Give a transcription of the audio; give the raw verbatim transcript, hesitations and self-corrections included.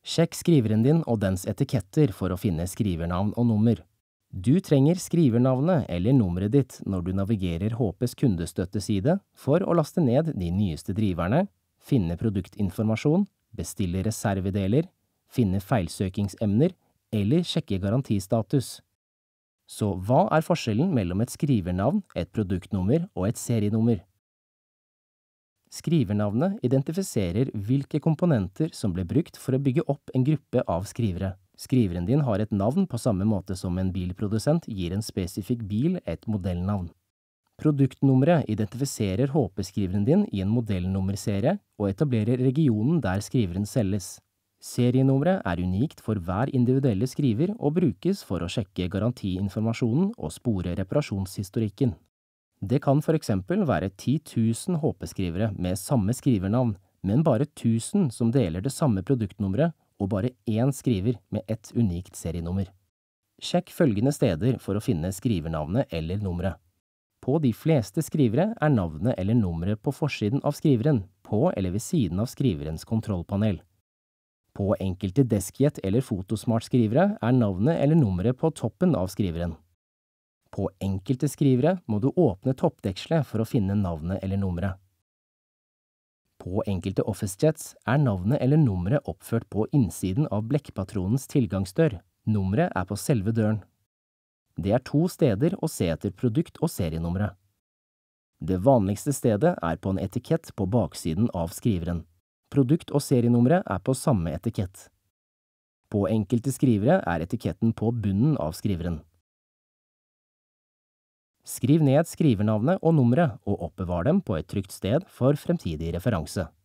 Sjekk skriveren din og dens etiketter for å finne skrivernavn og nummer. Du trenger skrivernavnet eller nummeret ditt når du navigerer H P's kundestøtteside for å laste ned de nyeste driverne, finne produktinformasjon, bestille reservedeler, finne feilsøkingsemner eller sjekke garantistatus. Så hva er forskjellen mellom et skrivernavn, et produktnummer og et serienummer? Skrivernavnet identifiserer hvilke komponenter som ble brukt for å bygge opp en gruppe av skrivere. Skriveren din har et navn på samme måte som en bilprodusent gir en spesifikk bil et modellnavn. Produktnummeret identifiserer H P-skriveren din i en modellnummerserie og etablerer regionen der skriveren selges. Serienummeret er unikt for hver individuelle skriver og brukes for å sjekke garantiinformasjonen og spore reparasjonshistorikken. Det kan for eksempel være ti tusen H P-skrivere med samme skrivernavn, men bare tusen som deler det samme produktnummeret, og bare én skriver med ett unikt serienummer. Sjekk følgende steder for å finne skrivernavnet eller nummeret. På de fleste skrivere er navnet eller nummeret på forsiden av skriveren, på eller ved siden av skriverens kontrollpanel. På enkelte Deskjet eller Photosmart-skrivere er navnet eller nummeret på toppen av skriveren. På enkelte skrivere må du åpne toppdekselet for å finne navnet eller nummeret. På enkelte OfficeJets er navnet eller nummeret oppført på innsiden av blekkpatronens tilgangsdør. Nummeret er på selve døren. Det er to steder å se etter produkt- og serienummeret. Det vanligste stedet er på en etikett på baksiden av skriveren. Produkt- og serienummeret er på samme etikett. På enkelte skrivere er etiketten på bunnen av skriveren. Skriv ned skrivernavnet og nummeret og oppbevar dem på et trygt sted for fremtidig referanse.